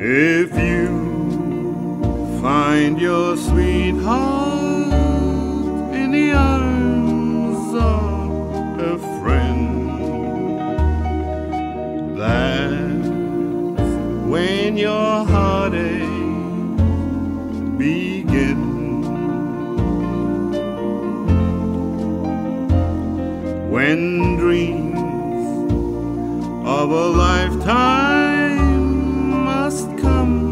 If you find your sweetheart in the arms of a friend, that's when your heartache begins. When dreams of a lifetime must come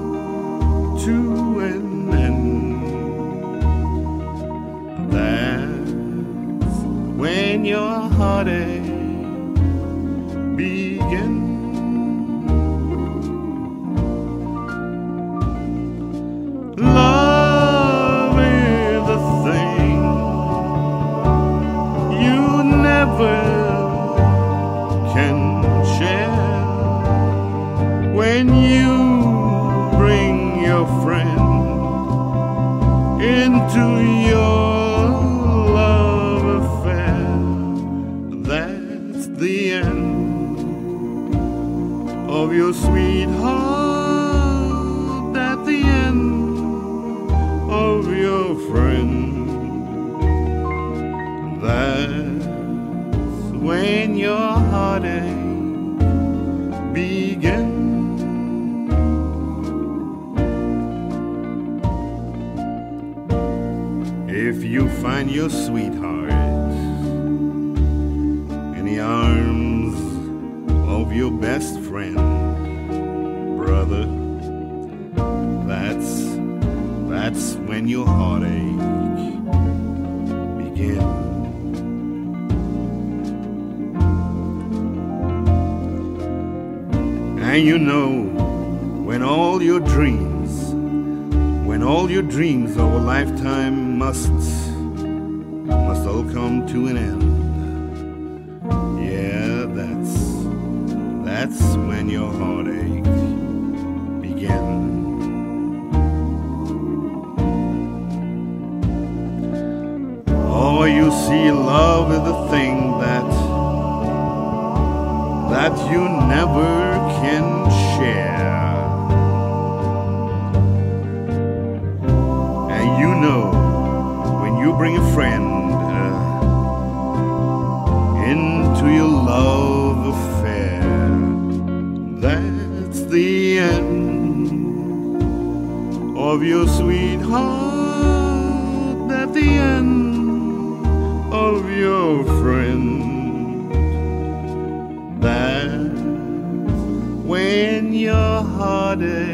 to an end, that's when your heartache begins. Love is a thing you never can share. When you bring your friend into your love affair, that's the end of your sweetheart, at the end of your friend. That's when your heartache begins. If you find your sweetheart in the arms of your best friend, brother, that's when your heartache begins. And you know, when all your dreams of a lifetime must all come to an end, yeah, that's when your heartache begins. Oh, you see, love is the thing that you never can share. And you know, when you bring a friend into your love affair, that's the end of your sweetheart, at the end of your friend. That's when your heartache